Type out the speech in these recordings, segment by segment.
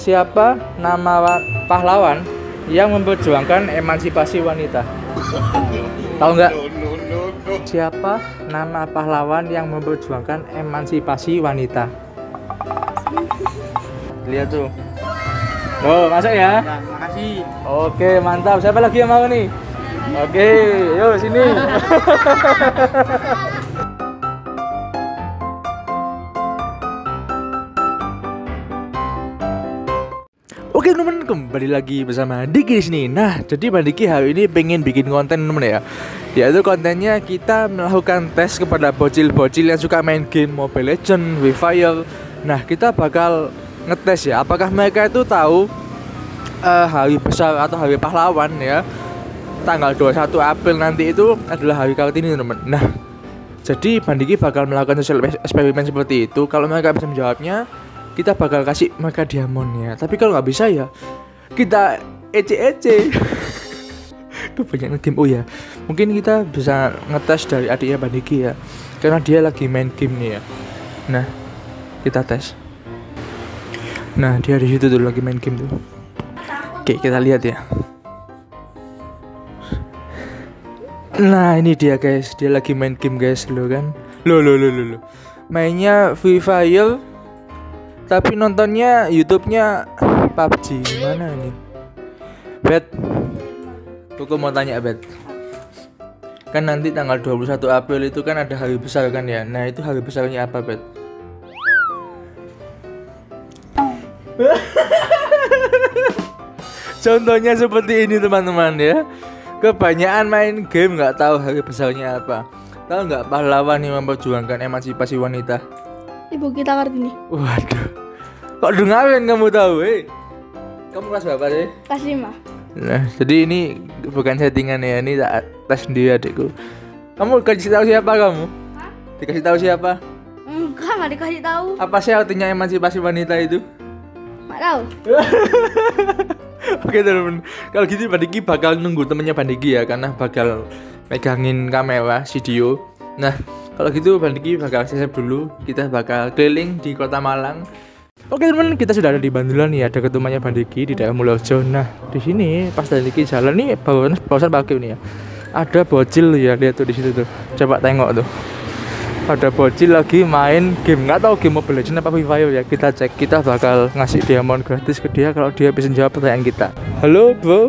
Siapa nama pahlawan yang memperjuangkan emansipasi wanita? Tahu nggak? Siapa nama pahlawan yang memperjuangkan emansipasi wanita? Lihat tuh. Oh, masuk ya? Ya, makasih. Oke, mantap. Siapa lagi yang mau nih? Oke, yuk sini. Oke teman, kembali lagi bersama Diki di sini. Nah, jadi Bang Diki hari ini pengen bikin konten temen ya. Yaitu kontennya kita melakukan tes kepada bocil-bocil yang suka main game Mobile Legends, Free Fire. Nah, kita bakal ngetes ya, apakah mereka itu tahu hari besar atau hari pahlawan ya. Tanggal 21 April nanti itu adalah hari Kartini teman. Nah, jadi Bang Diki bakal melakukan sosial eksperimen seperti itu. Kalau mereka bisa menjawabnya, kita bakal kasih mereka diamond ya. Tapi kalau nggak bisa ya kita ece-ece. Tuh banyak game. Oh ya, mungkin kita bisa ngetes dari adiknya Bang Diki ya, karena dia lagi main game nih ya. Nah, kita tes. Nah, dia di situ tuh lagi main game tuh. Oke, kita lihat ya. Nah, ini dia guys, dia lagi main game guys, lo kan. Lo. Mainnya Free Fire, tapi nontonnya YouTube-nya PUBG. Gimana ini? Bet, aku mau tanya Bet. Kan nanti tanggal 21 April itu kan ada hari besar kan ya. Nah, itu hari besarnya apa Bet? Contohnya seperti ini teman-teman ya. Kebanyakan main game nggak tahu hari besarnya apa. Tahu nggak pahlawan yang memperjuangkan emansipasi wanita? Ibu kita Kartini. Waduh, kok dengarin kamu tahu? Kamu kelas berapa sih? Kelas 5. Nah, jadi ini bukan settingan ya, ini tak tes sendiri adikku. Kamu dikasih tahu siapa kamu? Hah? Dikasih tahu siapa? Enggak, nggak dikasih tahu. Apa sih artinya emansipasi wanita itu? Nggak tahu. Oke teman-teman, kalau gitu Bang Diki bakal nunggu temennya Bang Diki ya, karena bakal megangin kamera video. Nah, kalau gitu Bang Diki bakal siap dulu, kita bakal keliling di Kota Malang. Oke teman, kita sudah ada di Bandulan nih, ada ketumanya Bang Diki di daerah Mulyojo. Nah, di sini pas Bang Diki jalan nih, barusan pakai nih ya. Ada bocil ya, lihat tuh di situ tuh. Coba tengok tuh. Ada bocil lagi main game, nggak tahu game Mobile Legends apa Free Fire ya. Kita cek, kita bakal ngasih diamond gratis ke dia kalau dia bisa jawab pertanyaan kita. Halo bro,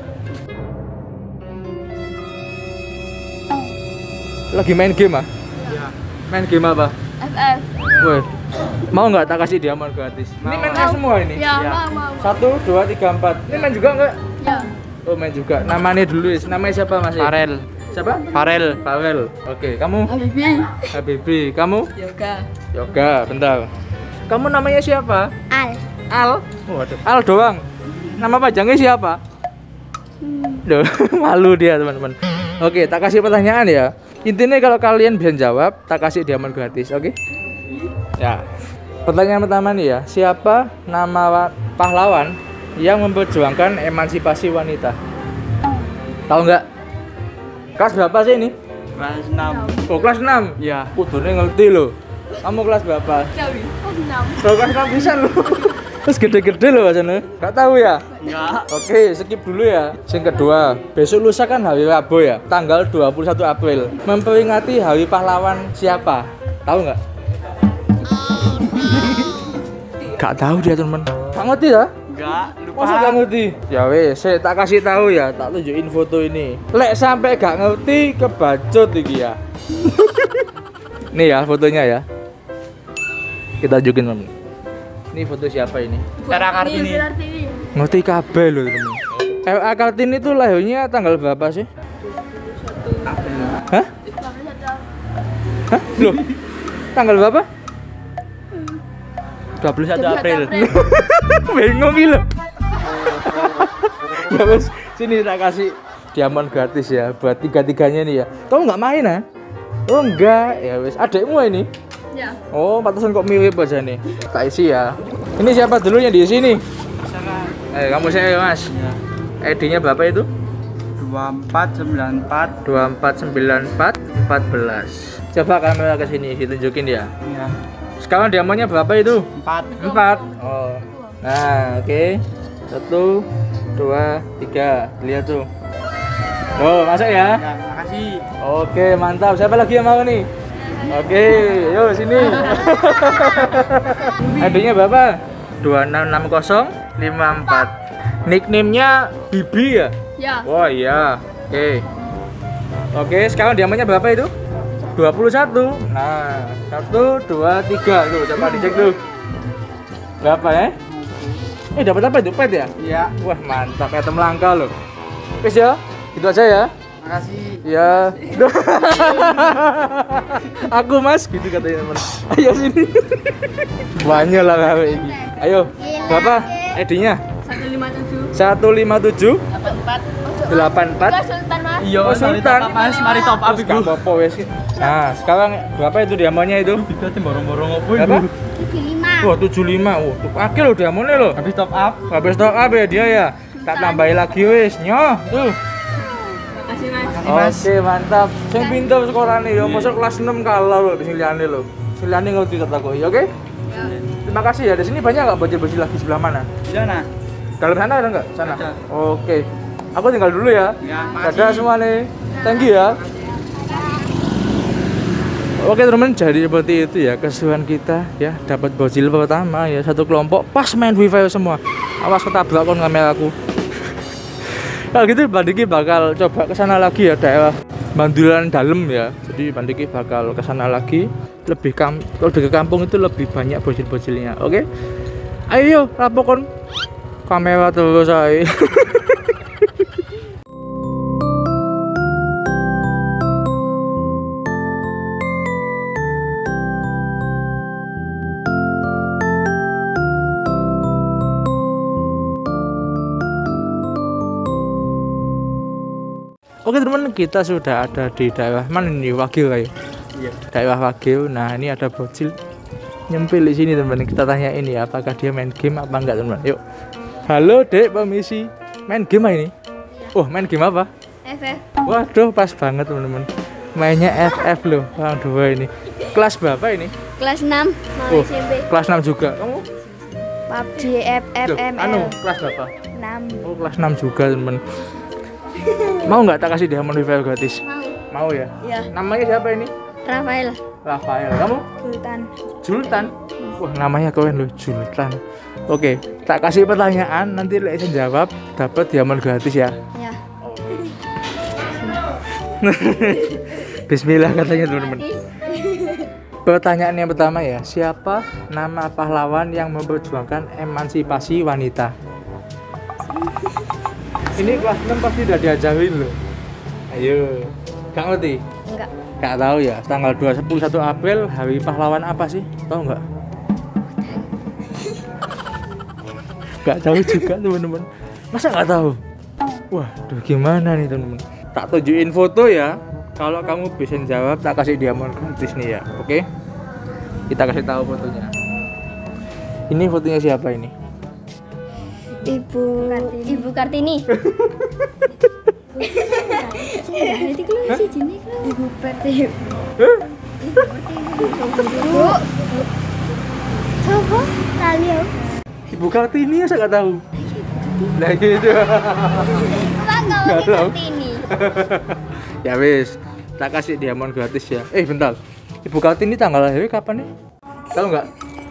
lagi main game ah? Iya. Main game apa? FF. Woi, mau nggak tak kasih diamond gratis? Ini main semua ini? Ya, Ya. mau. 1, 2, 3, 4. Ini main juga nggak? Ya. Oh main juga. Namanya dulu, namanya siapa Mas? Farel. Siapa? Farel. Farel. Oke, kamu? Habibi. Habibi. Kamu? Yoga. Yoga. Bentar. Kamu namanya siapa? Al. Al? Waduh. Al doang. Nama panjangnya siapa? Duh, malu dia teman-teman. Oke, tak kasih pertanyaan ya. Intinya kalau kalian bisa jawab, tak kasih diamond gratis, oke? Ya. Pertanyaan pertama nih ya. Siapa nama pahlawan yang memperjuangkan emansipasi wanita? Tahu nggak? Kelas berapa sih ini? Kelas 6. Oh, kelas 6? Iya. Kudune ngerti loh. Kamu kelas berapa? Jawi. Kelas 6. Oh, kelas 6 bisa loh. Terus gede-gede loh macamnya. Gak tahu ya? Enggak. Oke, skip dulu ya. Yang kedua, besok lusa kan hari Rabu ya, tanggal 21 April. Memperingati hari pahlawan siapa? Tahu nggak? Gak tahu dia teman. Gak ngerti ya? Enggak, lupa. Masa gak ngerti? Ya wes, saya tak kasih tahu ya, tak tunjukin foto ini. Lek sampai gak ngerti kebacut iki ya. Nih ya fotonya ya. Kita tunjukin teman. Ini foto siapa ini? Era Kartini. Ngerti kabeh loh teman. LA Kartini itu lahirnya tanggal berapa sih? Hah? Hah? Loh? Tanggal berapa? 21 April. Bingung gitu. Ya wes, sini tak kasih diamond gratis ya buat tiga-tiganya nih ya. Kamu nggak main ah? Oh enggak, ya wes. Adekmu ini? Ya. Oh, pantesan kok mirip aja nih. Tak isi ya. Ini siapa dulu yang di sini? Kamu saya Mas. Ya. ID-nya berapa itu? 2494. 2494 14. Coba kamera ke sini ditunjukin ya. Ya. Sekarang diamondnya berapa itu? 4. 4. Oh. Nah, oke. 1, 2, 3. Lihat tuh. Tuh, masuk ya. Ya, makasih. Oke, mantap. Siapa lagi yang mau nih? Oke, yuk sini. ID-nya berapa? 266054. Nickname-nya Bibi ya? Ya. Oh iya. Oke. Oke, sekarang diamannya berapa itu? 21. Nah, 1, 2, 3. Tuh, coba dicek tuh. Berapa ya? Dapat apa itu? Pet ya? Iya. Wah, mantap. Item langka loh. Wis ya, itu aja ya. Makasih. Ya. Aku Mas, gitu katanya teman. Ayo sini. Banyak lah hari ini. Ayo, berapa ID-nya? 157 157 84 84. Sultan Mas. Iya, Oh, Sultan. Mas, mari top up Terus iku. gak apa-apa wes. Nah, sekarang berapa itu diamonnya itu? Kita borong-borong apa Berapa? 75 Wah, 75. Wah, tuh akil loh diamonnya loh. Habis top up. Habis stock up ya dia ya. Tak tambahin lagi wes. Nyoh, tuh. Makasih Mas. Mas. Oke, mantap. Sing pinter sekolahane ya, masuk kelas 6 kalah loh di sini liyane loh. Sing liyane ngerti kataku. Ya oke? Terima kasih ya. Di sini banyak enggak bocil-bocil lagi sebelah mana? Di sana. Dalam sana ada enggak? Sana. Ada. Oke. Aku tinggal dulu ya. Ya, Dadah makasih. semua nih. Thank you ya. Oke teman, jadi seperti itu ya keseruan kita ya, dapat bocil pertama ya, satu kelompok pas main Free Fire semua. Awas ketabrak kon kameraku. Nah gitu Bandiki bakal coba ke sana lagi ya, daerah Bandulan Dalem ya. Jadi Bandiki bakal ke sana lagi, lebih ke kampung itu lebih banyak bocil-bocilnya. Oke. Ayo rapokon kamera terus ae. Oke teman, kita sudah ada di daerah mana nih? Wagil kayak. Iya. Daerah Wagil. Nah ini ada bocil nyempil di sini teman. Kita tanya ini apakah dia main game apa enggak teman. Yuk. Halo Dek, permisi. Main game ini? Oh main game apa? FF Waduh pas banget teman-teman. Mainnya FF loh, orang dua ini. Kelas berapa ini? kelas 6 mau Oh, SMP kelas 6 juga. Kamu? PUBG Loh, anu, FFML kelas berapa? 6 Oh kelas 6 juga teman. Mau nggak tak kasih diamond rival gratis? mau Mau ya? ya Namanya siapa ini? Rafael Rafael. Kamu? Sultan Jultan. Wah, namanya keren loh, Jultan. Oke, tak kasih pertanyaan, nanti Lek Isen jawab, dapat diamond gratis ya. ya Bismillah katanya teman-teman. Pertanyaan yang pertama ya, siapa nama pahlawan yang memperjuangkan emansipasi wanita? Ini kelas 6 pasti udah diajarin loh. Ayo, gak ngerti? enggak Gak tahu ya, tanggal 21 April hari pahlawan apa sih? Tahu nggak? Gak tahu juga teman-teman. Masa nggak tahu? Waduh, gimana nih teman-teman? Tak tunjukin foto ya. Kalau kamu bisa jawab, tak kasih diamond gratis nih ya. Oke? Kita kasih tahu fotonya. Ini fotonya siapa ini? Ibu Kartini Ibu Pertiwi Bu Coba kalian Ibu Kartini ya saya nggak tahu. Nah gitu. Nggak tahu. Kartini Ya wis, tak kasih diamond gratis ya. Bentar. Ibu Kartini tanggal lahirnya kapan nih? Tahu nggak?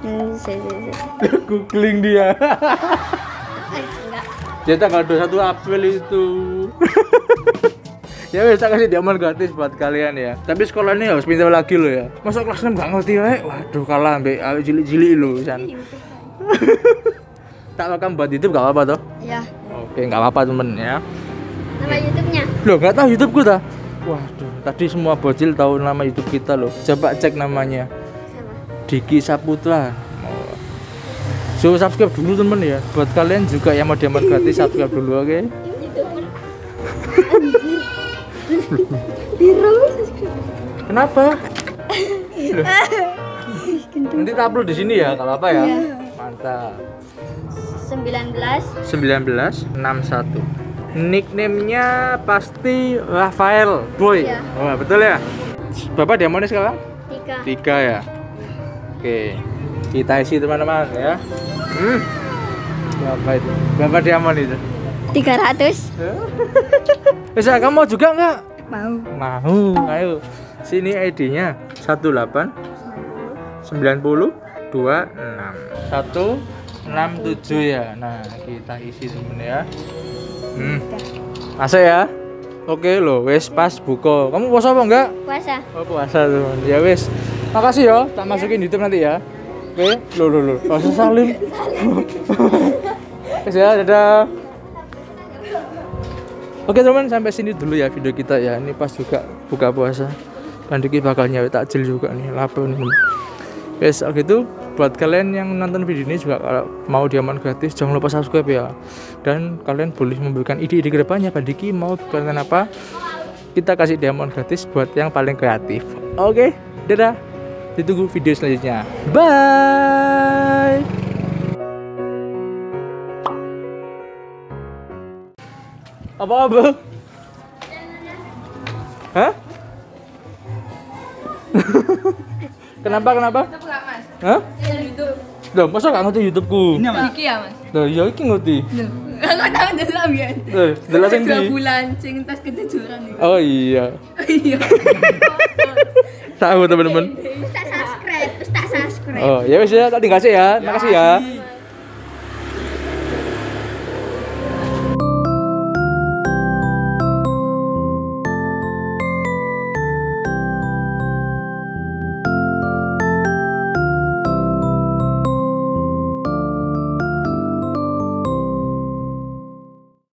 Googling dia. enggak Dia tanggal 21 April itu. Ya wis tak kasih diamond gratis buat kalian ya. Tapi sekolahnya harus pintar lagi loh ya. Masuk kelas 6 nggak ngerti wae. Waduh kalah ambek awake cilik-cilik lho san. Tak rekam buat YouTube nggak apa-apa toh? ya Oke, nggak apa-apa temen ya. nama YouTube-nya Loh, nggak tahu YouTube ku ta? Waduh, tadi semua bocil tahu nama YouTube kita loh. Coba cek namanya. Diki Saputra. So subscribe dulu temen ya. Buat kalian juga yang mau diamond gratis subscribe dulu, oke? Kenapa? Loh. Nanti tak upload di sini ya, kalau apa ya? Mantap. 1961. Nickname-nya pasti Rafael Boy. Iya. Oh, betul ya? Bapak diamondnya sekarang? 3 3 ya. Oke. Kita isi teman-teman ya. Berapa itu? Berapa diamond itu? 300. Bisa kamu mau juga nggak? Mau. Mau. Ayo. Sini ID-nya 18 90 26 167 ya. Nah, kita isi temen ya. Masuk ya. Oke loh, wes pas buka. Kamu puasa apa enggak? Puasa. Oh, puasa teman. Ya wes. Makasih ya, tak masukin YouTube nanti ya. Oke, lo. Gak usah salim. Wes ya, dadah. Oke teman, sampai sini dulu ya video kita ya. Ini pas juga buka puasa. Pandiki bakal nyawa takjil juga nih, lapar nih. Wes, gitu. Buat kalian yang nonton video ini juga kalau mau diamond gratis jangan lupa subscribe ya. Dan kalian boleh memberikan ide-ide kedepannya Pandiki mau konten apa, kita kasih diamond gratis buat yang paling kreatif. Oke, dadah. Ditunggu video selanjutnya. Bye. Apa? Hah? Kenapa? YouTube nggak mas? Hah? YouTube. Loh, masa gak ngerti YouTubeku? Ini apa? Iki ya mas? Loh, ya iki ngerti. Nggak tahu dalam ya. Loh, jelas yang 2 di. bulan sing tas kejujuran itu. Oh iya. Iya. Tahu teman-teman. Terus tak subscribe. Oh, ya wis ya, tak tinggal sih ya. Makasih ya.